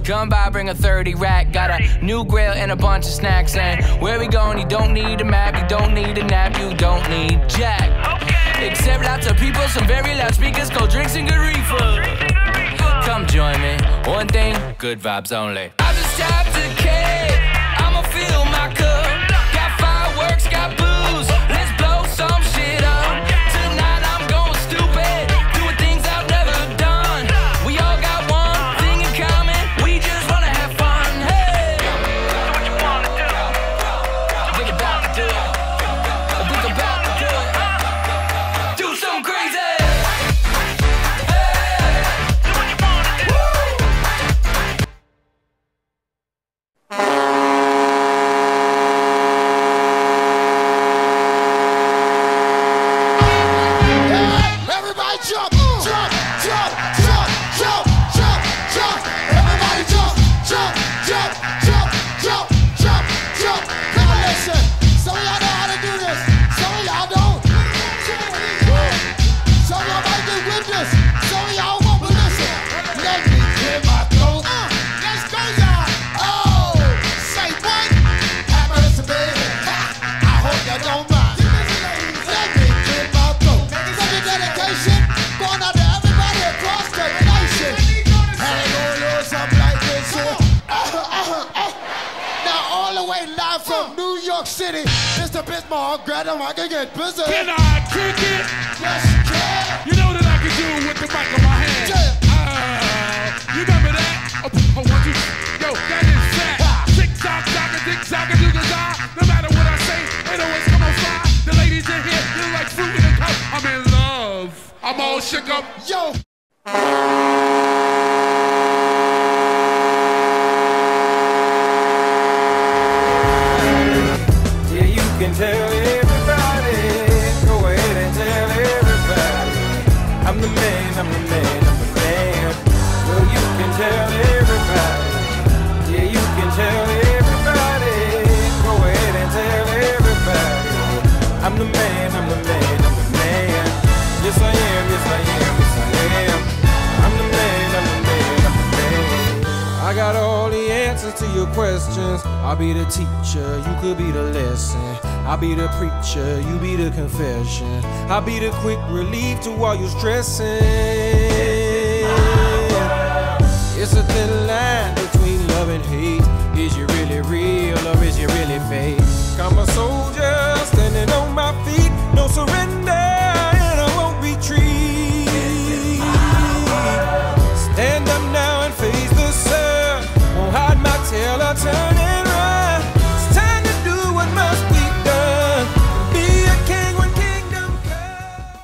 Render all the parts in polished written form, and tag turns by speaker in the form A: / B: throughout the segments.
A: Come by, bring a 30 rack. Got a new grill and a bunch of snacks. And where we going, you don't need a map, you don't need a nap, you don't need jack. Except lots of people, some very loud speakers, cold drinks and good reefer. Come join me, one thing, good vibes only. I just tapped a cake, I'ma fill my cup. Got fireworks, got booze, let's blow some shit up. Tonight I'm going stupid, doing things I've never done. We all got one thing in common, we just wanna have fun. Hey, so what you wanna do? Think about to do it. Think about to do it. Do something crazy.
B: Jump, jump, jump, jump, jump, jump, jump. Everybody jump, jump, jump, jump, jump, jump, jump. Come on, listen. Some of y'all know how to do this. Some of y'all don't. Some of y'all might get with this. Some of y'all won't, but listen. Let me clear my throat. Let's go, y'all. Oh, say what? Happiness, baby. I hope you don't mind. Let me clear my throat. For the dedication. Going out to everybody across the nation. And they gonna do something like this here. Now all the way live from New York City, Mr. Bismarck, Greta, I can get busy.
C: Can I kick it?
B: Yes, you can.
C: You know that I can do it with the mic in my hand.
B: Yeah.
C: You remember that? Oh, 1, 2, yo, that is fat. Tick-tock, tick-tock, do-ga-da. No matter what I say, it always come on fly. The ladies in here, they're like fruit in a cup. I'm in love. I'm all shook up.
B: Yo.
D: Yeah, you can tell everybody. Go ahead and tell everybody. I'm the man, I'm the man, I'm the man. Well, you can tell everybody. Yeah, you can tell everybody. Go ahead and tell everybody. I'm the man, I'm the man, I'm the man. Yes, I am, yes, I am, yes, I am. I'm the man, I'm the man, I'm the man. I got all the answers to your questions. I'll be the teacher, you could be the lesson. I'll be the preacher, you be the confession. I'll be the quick relief to all your stressing. It's a thin line between love and hate. Is you really real or is you really fake? I'm a soldier standing on my feet, no surrender. Stand up now and face the sun. Won't hide my tail or turn and run. It's time to do what must be done. Be a king when kingdom comes.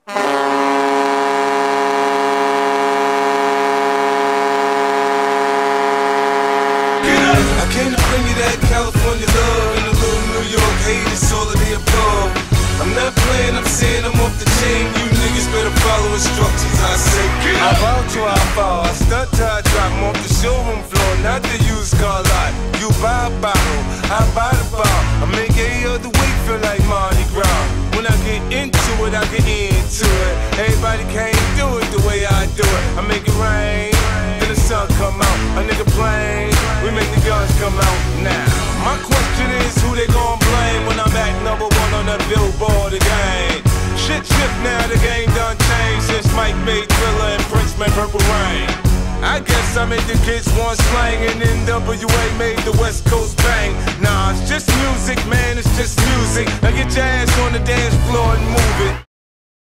E: Get up! I came to bring you that California love and a little New York hate. It's all of the above. I'm not playing, I'm saying I'm off the chain. You niggas better follow instructions, I say. Get up! I bought you how far, I stunt till I drop off the showroom floor, not the used car lot. You buy a bottle, I buy the bar. I make every other week feel like Mardi Gras. When I get into it, I get into it. Everybody can't do it the way I do it. I make it rain, then the sun come out. A nigga plain, we make the guns come out now. My question is who they gon' blame when I'm at #1 on the Billboard again. Shit shift now, the game done changed since Mike made Thriller and Prince made Purple Rain. I guess I made the kids want slang and NWA made the West Coast bang. Nah, it's just music, man, it's just music. Now get your ass on the dance floor and move it.